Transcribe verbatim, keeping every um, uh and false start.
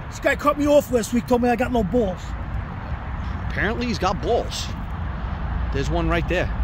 This guy cut me off last week, told me I got no balls. Apparently he's got balls. There's one right there.